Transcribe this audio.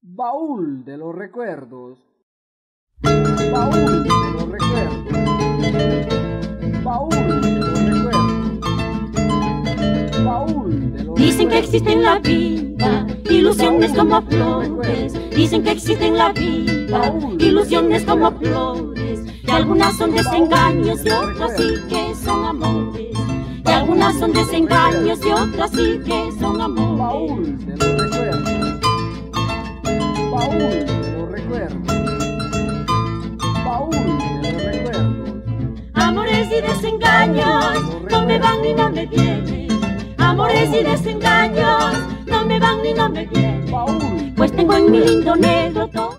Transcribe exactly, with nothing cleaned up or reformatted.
Baúl de los recuerdos. Baúl de los recuerdos. Baúl de los recuerdos. Baúl de los Dicen que recuerdos. existe en la vida ilusiones como flores. Dicen que existe en la vida ilusiones como flores. Y algunas son desengaños y otras sí que son amores. Y algunas son desengaños y otras sí que son amores. Baúl de los recuerdos. Baúl de los recuerdos. Baúl de los recuerdos. Amores y desengaños no me van ni no me vienen. Amores y desengaños no me van ni no me vienen. Baúl. Pues tengo en mi lindo negro todo.